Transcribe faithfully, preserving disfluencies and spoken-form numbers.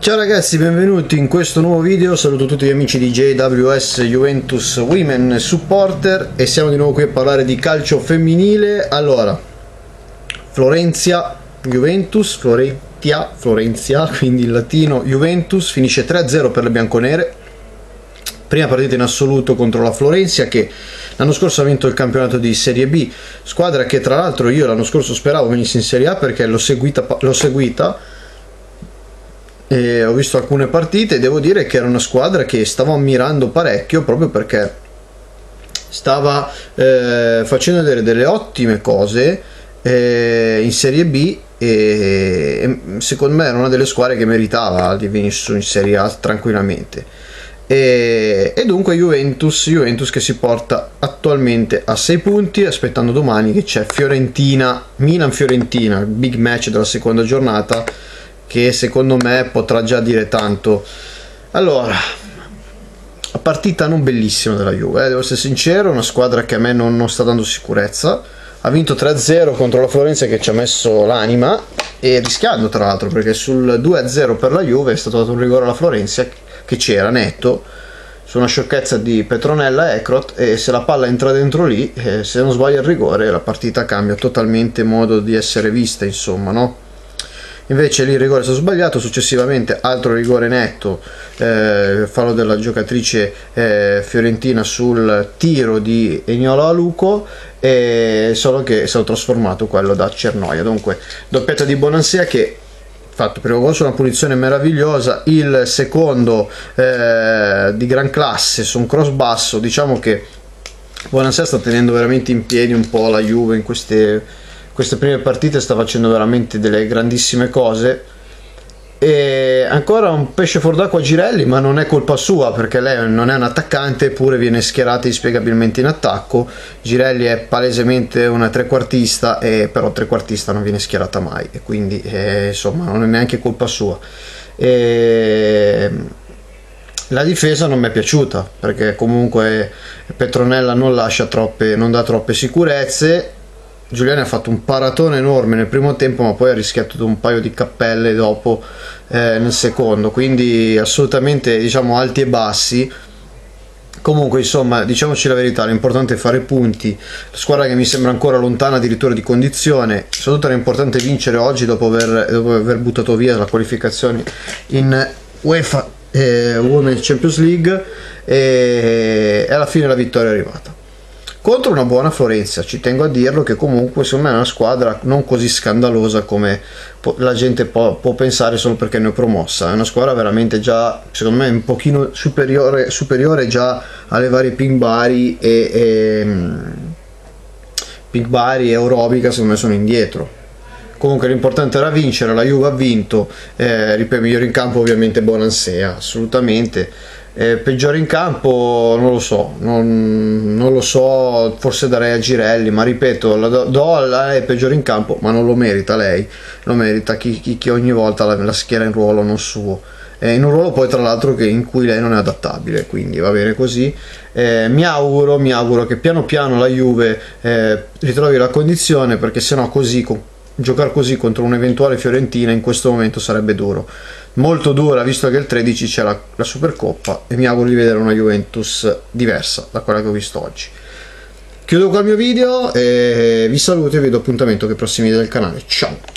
Ciao ragazzi, benvenuti in questo nuovo video. Saluto tutti gli amici di J W S Juventus Women Supporter e siamo di nuovo qui a parlare di calcio femminile. Allora, Florencia Juventus, Florentia, Florencia, quindi il latino Juventus, finisce tre a zero per le bianconere. Prima partita in assoluto contro la Florencia, che l'anno scorso ha vinto il campionato di Serie B, squadra che tra l'altro io l'anno scorso speravo venisse in Serie A perché l'ho seguita, l'ho seguita e ho visto alcune partite e devo dire che era una squadra che stavo ammirando parecchio, proprio perché stava eh, facendo vedere delle ottime cose eh, in Serie B e, e secondo me era una delle squadre che meritava di venire su in Serie A tranquillamente. E, e dunque Juventus, Juventus che si porta attualmente a sei punti, aspettando domani che c'è Fiorentina, Milan-Fiorentina, il big match della seconda giornata, che secondo me potrà già dire tanto. Allora, la partita non bellissima della Juve, eh, devo essere sincero, una squadra che a me non, non sta dando sicurezza. Ha vinto tre a zero contro la Florenza, che ci ha messo l'anima, e rischiando tra l'altro, perché sul due a zero per la Juve è stato dato un rigore alla Florenza che c'era netto su una sciocchezza di Petronella Ecrot, e se la palla entra dentro lì, eh, se non sbaglia il rigore, la partita cambia totalmente modo di essere vista, insomma, no? Invece lì il rigore è stato sbagliato, successivamente altro rigore netto, eh, fallo della giocatrice eh, fiorentina sul tiro di Eniolo Aluko, eh, solo che è stato trasformato quello da Cernoia. Dunque doppietta di Bonansea, che fatto primo gol su una punizione meravigliosa, il secondo eh, di gran classe su un cross basso. Diciamo che Bonansea sta tenendo veramente in piedi un po' la Juve in queste queste prime partite, sta facendo veramente delle grandissime cose. E ancora un pesce fuor d'acqua Girelli, ma non è colpa sua, perché lei non è un attaccante, eppure viene schierata inspiegabilmente in attacco. Girelli è palesemente una trequartista, e però trequartista non viene schierata mai, e quindi eh, insomma non è neanche colpa sua. E la difesa non mi è piaciuta, perché comunque Petronella non lascia troppe, non dà troppe sicurezze. Giuliani ha fatto un paratone enorme nel primo tempo, ma poi ha rischiato un paio di cappelle dopo eh, nel secondo, quindi assolutamente, diciamo, alti e bassi. Comunque, insomma, diciamoci la verità, l'importante è fare punti. La squadra che mi sembra ancora lontana addirittura di condizione, soprattutto era importante vincere oggi dopo aver, dopo aver buttato via la qualificazione in UEFA eh, Women's Champions League, e, e alla fine la vittoria è arrivata contro una buona Florenza. Ci tengo a dirlo, che comunque secondo me è una squadra non così scandalosa come la gente può, può pensare solo perché ne è promossa. È una squadra veramente già, secondo me, un pochino superiore, superiore già alle varie Pink Bari e, e Pink Bari e Eurobica, secondo me sono indietro. Comunque l'importante era vincere, la Juve ha vinto, eh, ripeto, migliore in campo ovviamente Bonansea, assolutamente. Eh, peggiore in campo non lo so, non, non lo so, forse darei a Girelli, ma ripeto, la do, do a lei peggiore in campo, ma non lo merita lei, lo merita chi, chi, chi ogni volta la, la schiera in ruolo non suo, eh, in un ruolo poi tra l'altro che, in cui lei non è adattabile, quindi va bene così. Eh, mi auguro, mi auguro che piano piano la Juve eh, ritrovi la condizione, perché sennò così, con, giocare così contro un'eventuale Fiorentina in questo momento sarebbe duro, molto dura, visto che il tredici c'è la, la Supercoppa, e mi auguro di vedere una Juventus diversa da quella che ho visto oggi. Chiudo qua il mio video e vi saluto e vi do appuntamento con i prossimi video del canale. Ciao!